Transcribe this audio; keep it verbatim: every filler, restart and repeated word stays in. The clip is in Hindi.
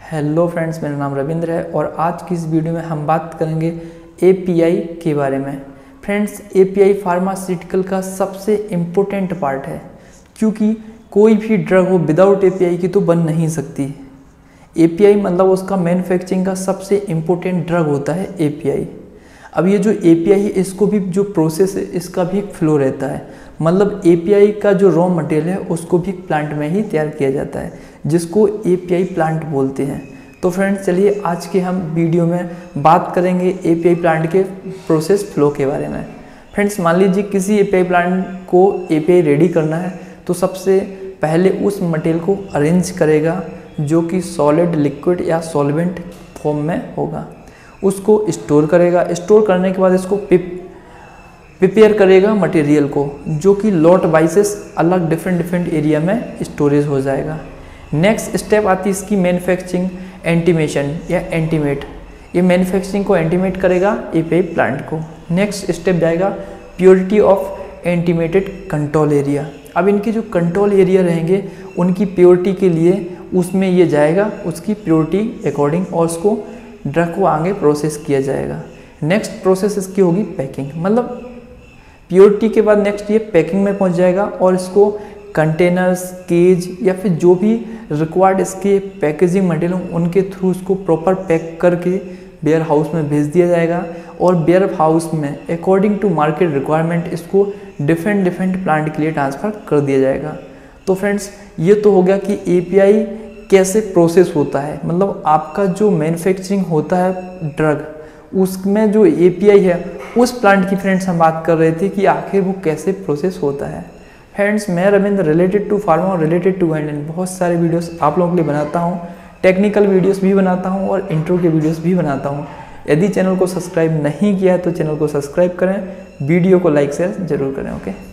हेलो फ्रेंड्स, मेरा नाम रविंद्र है और आज की इस वीडियो में हम बात करेंगे एपीआई के बारे में। फ्रेंड्स, एपीआई फार्मास्यूटिकल का सबसे इम्पोर्टेंट पार्ट है, क्योंकि कोई भी ड्रग हो विदाउट एपीआई की तो बन नहीं सकती। एपीआई मतलब उसका मैन्युफैक्चरिंग का सबसे इम्पोर्टेंट ड्रग होता है एपीआई। अब ये जो एपीआई है, इसको भी जो प्रोसेस है इसका भी एक फ्लो रहता है। मतलब एपीआई का जो रॉ मटेरियल है उसको भी प्लांट में ही तैयार किया जाता है, जिसको एपीआई प्लांट बोलते हैं। तो फ्रेंड्स, चलिए आज के हम वीडियो में बात करेंगे एपीआई प्लांट के प्रोसेस फ्लो के बारे में। फ्रेंड्स, मान लीजिए किसी एपीआई प्लांट को एपीआई रेडी करना है तो सबसे पहले उस मटेरियल को अरेंज करेगा जो कि सॉलिड, लिक्विड या सॉल्वेंट फॉर्म में होगा। उसको स्टोर करेगा। स्टोर करने के बाद इसको प्रिपेयर करेगा मटेरियल को, जो कि लॉट वाइसेस अलग डिफरेंट डिफरेंट एरिया में स्टोरेज हो जाएगा। नेक्स्ट स्टेप आती है इसकी मैन्युफैक्चरिंग, एंटीमेशन या एंटीमेट। ये मैन्युफैक्चरिंग को एंटीमेट करेगा एपीआई प्लांट को। नेक्स्ट स्टेप जाएगा purity of intimated control area. अब इनके जो कंट्रोल एरिया रहेंगे उनकी प्योरिटी के लिए उसमें ये जाएगा, उसकी प्योरिटी अकॉर्डिंग, और उसको ड्रग को आगे प्रोसेस किया जाएगा। नेक्स्ट प्रोसेस इसकी होगी पैकिंग। मतलब प्योरिटी के बाद नेक्स्ट ये पैकिंग में पहुंच जाएगा और इसको कंटेनर्स, केज या फिर जो भी रिक्वायर्ड इसके पैकेजिंग मटेरियल उनके थ्रू उसको प्रॉपर पैक करके वेयर हाउस में भेज दिया जाएगा। और वेयर हाउस में अकॉर्डिंग टू मार्केट रिक्वायरमेंट इसको डिफरेंट डिफरेंट प्लांट के लिए ट्रांसफ़र कर दिया जाएगा। तो फ्रेंड्स, ये तो हो गया कि एपीआई कैसे प्रोसेस होता है। मतलब आपका जो मैन्युफैक्चरिंग होता है ड्रग, उसमें जो एपीआई है उस प्लांट की फ्रेंड्स हम बात कर रहे थे कि आखिर वो कैसे प्रोसेस होता है। फ्रेंड्स, मैं रविंद्र रिलेटेड टू फार्मा और रिलेटेड टू गाइडलाइन बहुत सारे वीडियोस आप लोगों के लिए बनाता हूँ। टेक्निकल वीडियोस भी बनाता हूँ और इंट्रो के वीडियोस भी बनाता हूँ। यदि चैनल को सब्सक्राइब नहीं किया है तो चैनल को सब्सक्राइब करें, वीडियो को लाइक शेयर जरूर करें। ओके।